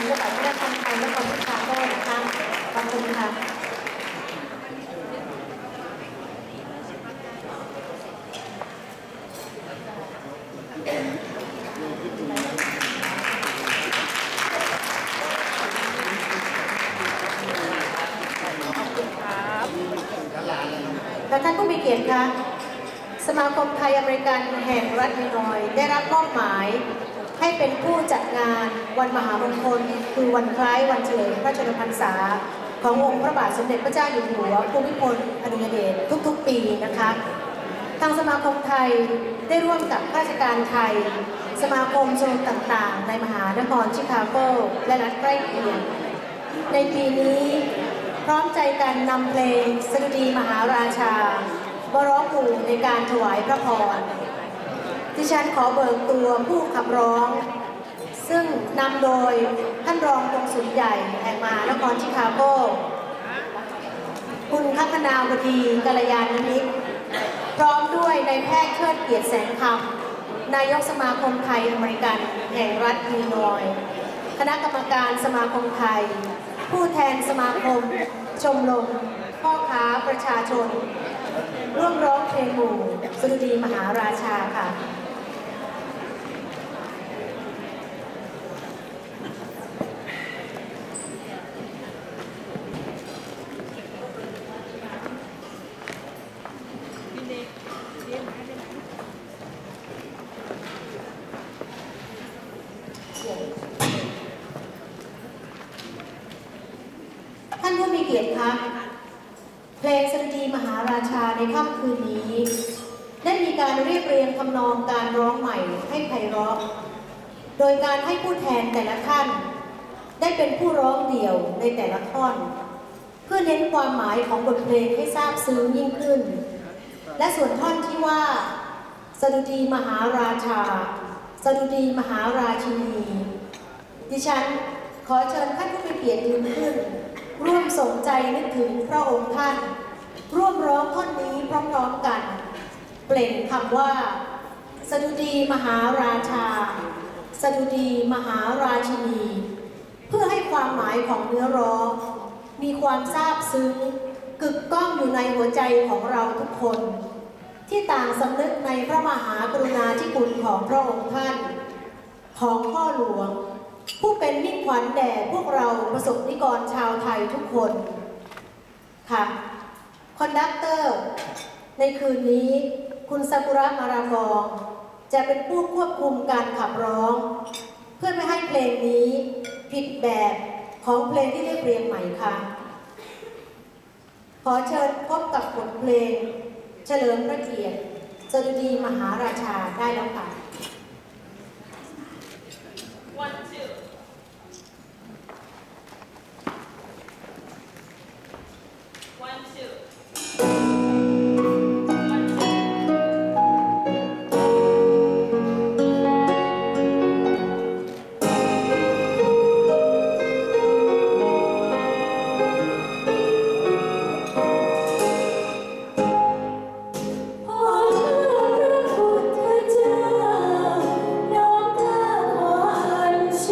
ระบาดวัฒนธรรมไทยและความพิการด้วยนะคะขอบคุณค่ะและท่านผู้มีเกียรติคะสมาคมไทยอเมริกันแห่งรัฐอิลลินอยส์ได้รับมอบหมายให้เป็นผู้จัดงานวันมหามงคลคือวันคล้ายวันเฉลิมพระชนมพรรษาขององค์พระบาทสมเด็จพระเจ้าอยู่หัวภูมิพลอดุลยเดชทุกๆปีนะคะทางสมาคมไทยได้ร่วมกับข้าราชการไทยสมาคมชมรมต่างๆในมหานครชิคาโกและรัฐใกล้เคียงในปีนี้พร้อมใจกันนำเพลงสดุดีมหาราชามาร้องหมู่ในการถวายพระพรดิฉันขอเบิกตัวผู้ขับร้องซึ่งนำโดยท่านรองกงสุลใหญ่แห่งมหานครชิคาโกคุณคัคณาวดีกัลยาณมิตรพร้อมด้วยนายแพทย์เชิดเกียรติแสงคำนายกสมาคมไทยอเมริกันแห่งรัฐอิลลินอยส์คณะกรรมการสมาคมไทยผู้แทนสมาคมชมรมพ่อค้าประชาชนร่วมร้องเพลงหมู่สดุดีมหาราชาค่ะท่านผู้มีเกียรติคะเพลงสดุดีมหาราชาในค่ำคืนนี้ได้มีการเรียบเรียงทำนองการร้องใหม่ให้ไพเราะโดยการให้ผู้แทนแต่ละท่านได้เป็นผู้ร้องเดี่ยวในแต่ละท่อนเพื่อเน้นความหมายของบทเพลงให้ซาบซึ้งยิ่งขึ้นและส่วนท่อนที่ว่าสดุดีมหาราชาสดุดีมหาราชินีดิฉันขอเชิญท่านผู้มีเกียรติยืนขึ้นร่วมสนใจนึกถึงพระองค์ท่านร่วมร้องท่อนนี้พร้อมๆกันเปล่งคำว่าสดุดีมหาราชาสดุดีมหาราชินีเพื่อให้ความหมายของเนื้อร้องมีความซาบซึ้งกึกก้องอยู่ในหัวใจของเราทุกคนที่ต่างสำนึกในพระมหากรุณาธิคุณของพระองค์ท่านของพ่อหลวงผู้เป็นมิ่งขวัญแด่พวกเราประสบนิกรชาวไทยทุกคนค่ะคอนดักเตอร์ในคืนนี้คุณซากุระมารากองจะเป็นผู้ควบคุมการขับร้องเพื่อไม่ให้เพลงนี้ผิดแบบของเพลงที่ได้เรียงใหม่ค่ะขอเชิญพบกับบทเพลงเฉลิมพระเกียรติสดุดีมหาราชาได้แล้วค่ะพระพุทธเจ้าน้อมเกล้าขออัญเชิ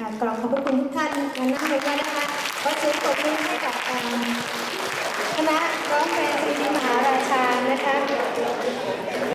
ค่ะกราบขอบพระคุณทุกท่านนั่งลงไว้นะคะขอเสียงปรบมือให้กับคณะร้องเพลงสตรีมหาราชานะคะ